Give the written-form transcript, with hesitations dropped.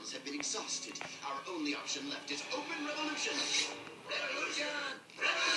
materials have been exhausted. Our only option left is open revolution. Revolution! Revolution!